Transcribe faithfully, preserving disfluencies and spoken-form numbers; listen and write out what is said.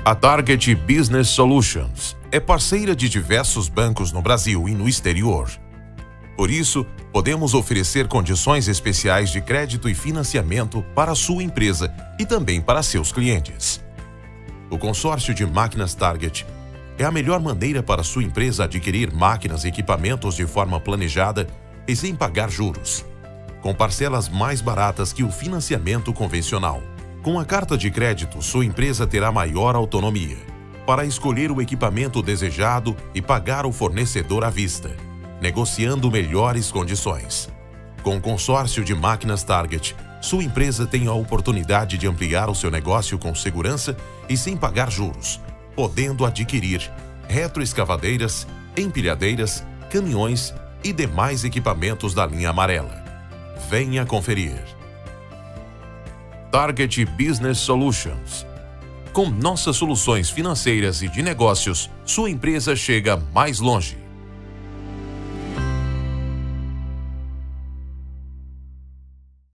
A Target Business Solutions é parceira de diversos bancos no Brasil e no exterior. Por isso, podemos oferecer condições especiais de crédito e financiamento para a sua empresa e também para seus clientes. O consórcio de máquinas Target é a melhor maneira para a sua empresa adquirir máquinas e equipamentos de forma planejada e sem pagar juros, com parcelas mais baratas que o financiamento convencional. Com a carta de crédito, sua empresa terá maior autonomia para escolher o equipamento desejado e pagar o fornecedor à vista, negociando melhores condições. Com o consórcio de máquinas Target, sua empresa tem a oportunidade de ampliar o seu negócio com segurança e sem pagar juros, podendo adquirir retroescavadeiras, empilhadeiras, caminhões e demais equipamentos da linha amarela. Venha conferir. Target Business Solutions. Com nossas soluções financeiras e de negócios, sua empresa chega mais longe.